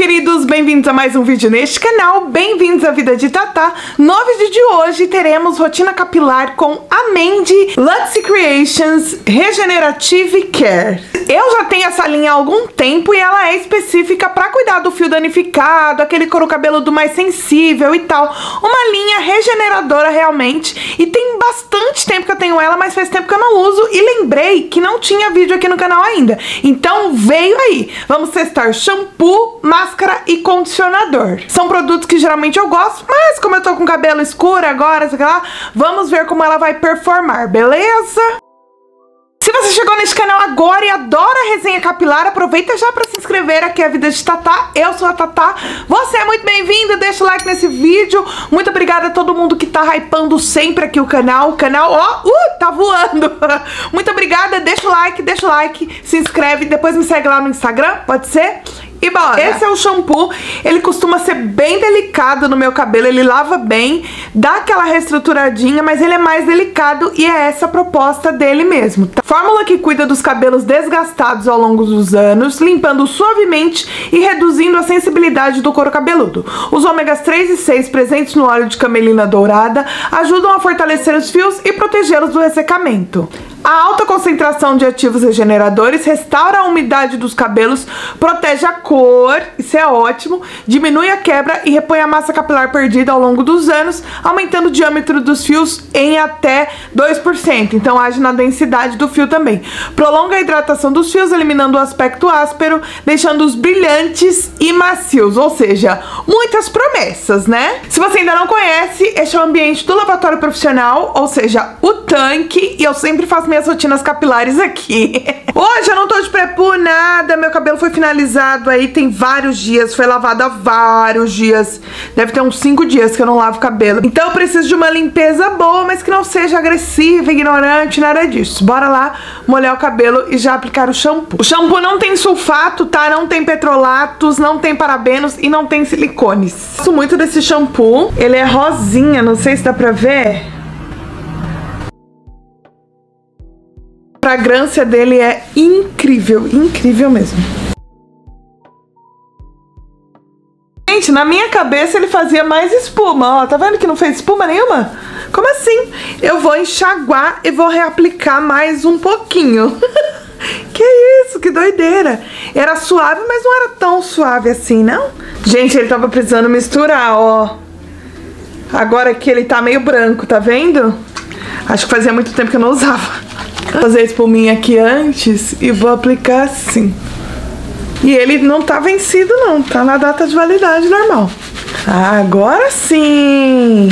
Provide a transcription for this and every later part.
queridos, bem-vindos a mais um vídeo neste canal, bem-vindos à Vida de Tatá. No vídeo de hoje teremos rotina capilar com a Mandy Luxe Creations Regenerative Care. Eu já tenho essa linha há algum tempo e ela é específica para cuidar do fio danificado, aquele couro cabeludo mais sensível e tal. Uma linha regeneradora realmente, e tem bastante tempo que eu tenho ela, mas faz tempo que eu não uso e lembrei que não tinha vídeo aqui no canal ainda. Então veio aí, vamos testar shampoo, máscara e condicionador. São produtos que geralmente eu gosto, mas como eu tô com cabelo escuro agora, sei lá, vamos ver como ela vai performar, beleza? Se você chegou neste canal agora e adora resenha capilar, aproveita já para se inscrever. Aqui é a Vida de Tatá, eu sou a Tatá. Você é muito bem-vindo, deixa o like nesse vídeo. Muito obrigada a todo mundo que tá hypando sempre aqui o canal. Ó, tá voando. Muito obrigada, deixa o like, se inscreve, depois me segue lá no Instagram, pode ser? E bora! Esse é o shampoo, ele costuma ser bem delicado no meu cabelo, ele lava bem, dá aquela reestruturadinha, mas ele é mais delicado e é essa a proposta dele mesmo, tá? Fórmula que cuida dos cabelos desgastados ao longo dos anos, limpando suavemente e reduzindo a sensibilidade do couro cabeludo. Os ômegas 3 e 6 presentes no óleo de camelina dourada ajudam a fortalecer os fios e protegê-los do ressecamento. A alta concentração de ativos regeneradores restaura a umidade dos cabelos, protege a cor, isso é ótimo, diminui a quebra e repõe a massa capilar perdida ao longo dos anos, aumentando o diâmetro dos fios em até 2%, então age na densidade do fio também. Prolonga a hidratação dos fios, eliminando o aspecto áspero, deixando-os brilhantes e macios, ou seja, muitas promessas, né? Se você ainda não conhece, este é o ambiente do lavatório profissional, ou seja, o tanque, e eu sempre faço minhas rotinas capilares aqui. Hoje eu não tô de pré-poo nada, meu cabelo foi finalizado aí tem vários dias, foi lavado há vários dias, deve ter uns 5 dias que eu não lavo o cabelo, então eu preciso de uma limpeza boa, mas que não seja agressiva, ignorante, nada disso. Bora lá molhar o cabelo e já aplicar o shampoo. O shampoo não tem sulfato, tá? Não tem petrolatos, não tem parabenos e não tem silicones. Gosto muito desse shampoo, ele é rosinha, não sei se dá pra ver. A fragrância dele é incrível, incrível mesmo. Gente, na minha cabeça ele fazia mais espuma, ó, tá vendo que não fez espuma nenhuma? Como assim? Eu vou enxaguar e vou reaplicar mais um pouquinho. Que isso, que doideira. Era suave, mas não era tão suave assim, não? Gente, ele tava precisando misturar, ó. Agora que ele tá meio branco, tá vendo? Acho que fazia muito tempo que eu não usava. Vou fazer a espuminha aqui antes e vou aplicar assim. E ele não tá vencido não, tá na data de validade normal. Agora sim!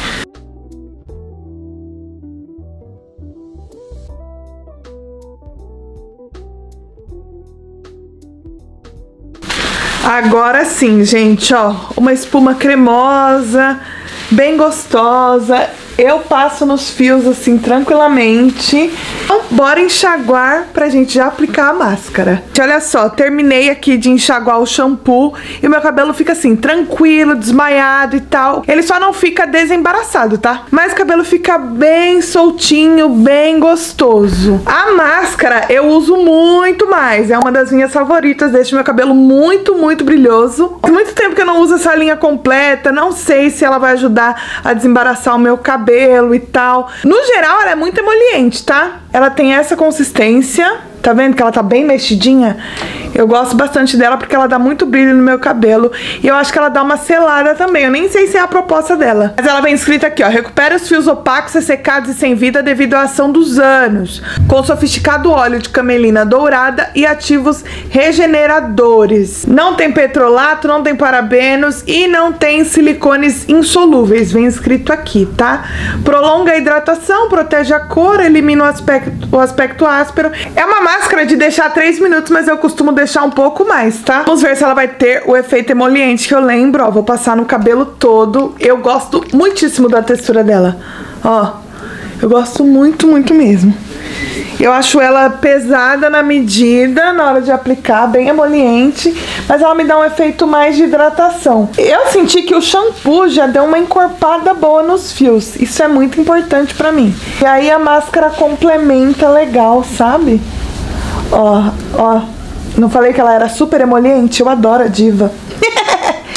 Agora sim, gente, ó, uma espuma cremosa, bem gostosa. Eu passo nos fios assim tranquilamente. Então, bora enxaguar pra gente já aplicar a máscara. Olha só, terminei aqui de enxaguar o shampoo e o meu cabelo fica assim, tranquilo, desmaiado e tal. Ele só não fica desembaraçado, tá? Mas o cabelo fica bem soltinho, bem gostoso. A máscara eu uso muito mais, é uma das minhas favoritas, deixa meu cabelo muito, muito brilhoso. Faz muito tempo que eu não uso essa linha completa, não sei se ela vai ajudar a desembaraçar o meu cabelo e tal. No geral, ela é muito emoliente, tá? Ela tem essa consistência, tá vendo que ela tá bem mexidinha? Eu gosto bastante dela porque ela dá muito brilho no meu cabelo e eu acho que ela dá uma selada também. Eu nem sei se é a proposta dela, mas ela vem escrita aqui, ó: recupera os fios opacos, ressecados e sem vida devido à ação dos anos, com sofisticado óleo de camelina dourada e ativos regeneradores. Não tem petrolato, não tem parabenos e não tem silicones insolúveis, vem escrito aqui, tá? Prolonga a hidratação, protege a cor, elimina o aspecto áspero. É uma máscara de deixar 3 minutos, mas eu costumo deixar um pouco mais, tá? Vamos ver se ela vai ter o efeito emoliente que eu lembro, ó. Vou passar no cabelo todo. Eu gosto muitíssimo da textura dela, ó. Eu gosto muito, muito mesmo. Eu acho ela pesada na medida, na hora de aplicar, bem emoliente, mas ela me dá um efeito mais de hidratação. Eu senti que o shampoo já deu uma encorpada boa nos fios, isso é muito importante pra mim. E aí a máscara complementa legal, sabe? Ó, ó, não falei que ela era super emoliente? Eu adoro a Diva.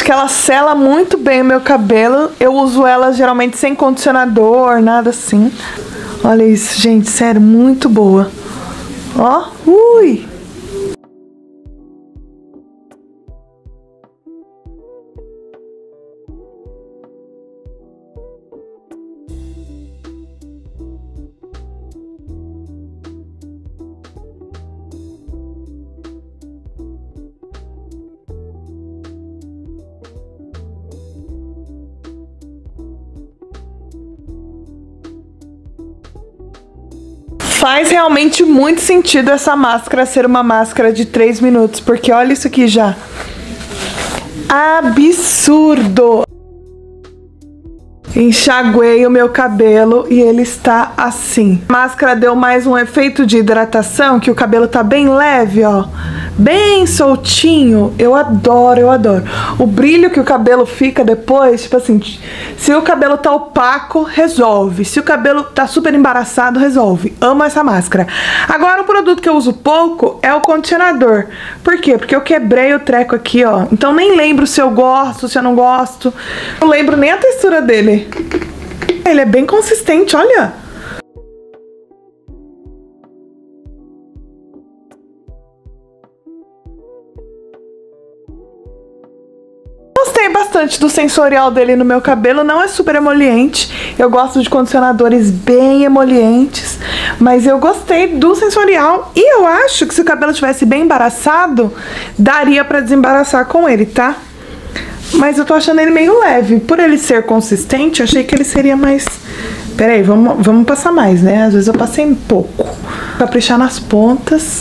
que ela sela muito bem o meu cabelo. Eu uso ela geralmente sem condicionador, nada assim. Olha isso, gente, sério, muito boa. Ó, ui! Faz realmente muito sentido essa máscara ser uma máscara de 3 minutos, porque olha isso aqui já. Absurdo! Enxaguei o meu cabelo e ele está assim. A máscara deu mais um efeito de hidratação, que o cabelo tá bem leve, ó. Bem soltinho. Eu adoro, eu adoro. O brilho que o cabelo fica depois, tipo assim, se o cabelo tá opaco, resolve. Se o cabelo tá super embaraçado, resolve. Amo essa máscara. Agora, o produto que eu uso pouco é o condicionador. Por quê? Porque eu quebrei o treco aqui, ó. Então nem lembro se eu gosto, se eu não gosto. Não lembro nem a textura dele. Ele é bem consistente, olha. Gostei bastante do sensorial dele no meu cabelo, não é super emoliente. Eu gosto de condicionadores bem emolientes, mas eu gostei do sensorial e eu acho que se o cabelo tivesse bem embaraçado, daria pra desembaraçar com ele, tá? Mas eu tô achando ele meio leve. Por ele ser consistente, eu achei que ele seria mais... Peraí, vamos passar mais, né? Às vezes eu passei um pouco. Caprichar nas pontas.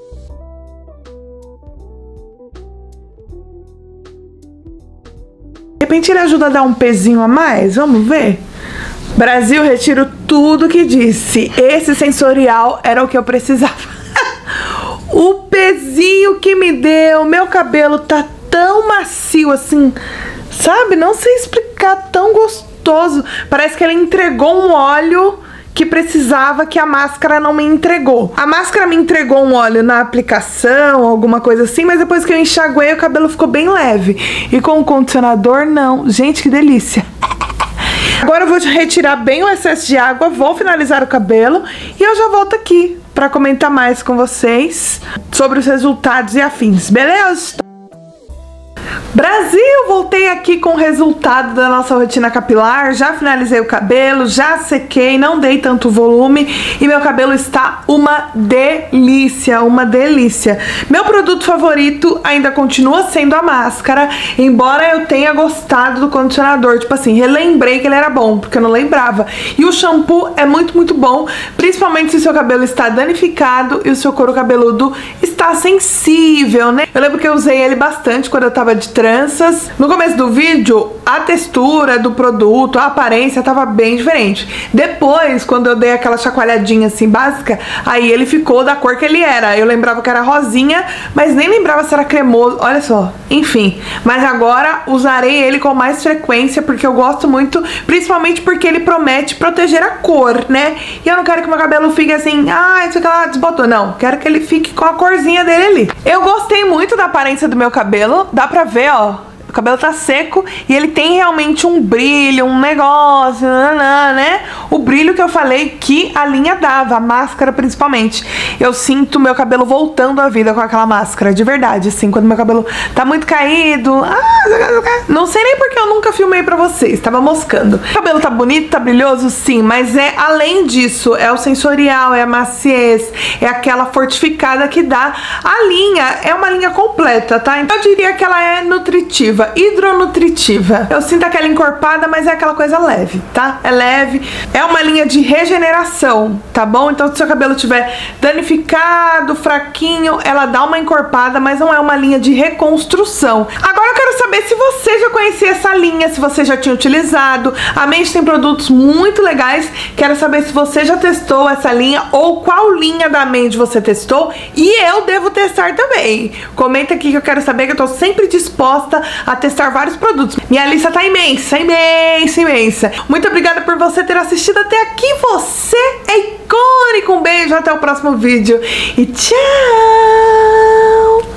De repente ele ajuda a dar um pezinho a mais. Vamos ver? Brasil, retiro tudo que disse. Esse sensorial era o que eu precisava. O pezinho que me deu. Meu cabelo tá tão macio assim, sabe? Não sei explicar, tão gostoso. Parece que ele entregou um óleo que precisava, que a máscara não me entregou. A máscara me entregou um óleo na aplicação, alguma coisa assim, mas depois que eu enxaguei, o cabelo ficou bem leve. E com o condicionador, não. Gente, que delícia. Agora eu vou retirar bem o excesso de água, vou finalizar o cabelo e eu já volto aqui para comentar mais com vocês sobre os resultados e afins, beleza? Brasil, voltei aqui com o resultado da nossa rotina capilar. Já finalizei o cabelo, já sequei, não dei tanto volume e meu cabelo está uma delícia, uma delícia. Meu produto favorito ainda continua sendo a máscara, embora eu tenha gostado do condicionador. Tipo assim, relembrei que ele era bom, porque eu não lembrava. E o shampoo é muito, muito bom, principalmente se o seu cabelo está danificado e o seu couro cabeludo está sensível, né? Eu lembro que eu usei ele bastante quando eu tava de tranças. No começo do vídeo, a textura do produto, a aparência tava bem diferente. Depois, quando eu dei aquela chacoalhadinha assim básica, aí ele ficou da cor que ele era. Eu lembrava que era rosinha, mas nem lembrava se era cremoso. Olha só, enfim. Mas agora usarei ele com mais frequência, porque eu gosto muito, principalmente porque ele promete proteger a cor, né? E eu não quero que meu cabelo fique assim, isso aqui lá desbotou. Não, quero que ele fique com a corzinha dele ali. Eu gostei muito da aparência do meu cabelo, dá pra ver, ó. O cabelo tá seco e ele tem realmente um brilho, um negócio, né? O brilho que eu falei que a linha dava, a máscara principalmente. Eu sinto meu cabelo voltando à vida com aquela máscara, de verdade, assim, quando meu cabelo tá muito caído. Não sei nem porque eu nunca filmei pra vocês, tava moscando. O cabelo tá bonito, tá brilhoso, sim, mas é além disso, é o sensorial, é a maciez, é aquela fortificada que dá. A linha é uma linha completa, tá? Então eu diria que ela é nutritiva, hidronutritiva. Eu sinto aquela encorpada, mas é aquela coisa leve, tá? É leve, é uma linha de regeneração, tá bom? Então se seu cabelo tiver danificado, fraquinho, ela dá uma encorpada, mas não é uma linha de reconstrução. Agora eu quero saber se você já conhecia essa linha, se você já tinha utilizado. A Mandy tem produtos muito legais. Quero saber se você já testou essa linha ou qual linha da Mandy você testou e eu devo testar também. Comenta aqui que eu quero saber, que eu tô sempre disposta a testar vários produtos. Minha lista tá imensa, imensa, imensa. Muito obrigada por você ter assistido até aqui. Você é icônico. Um beijo, até o próximo vídeo e tchau!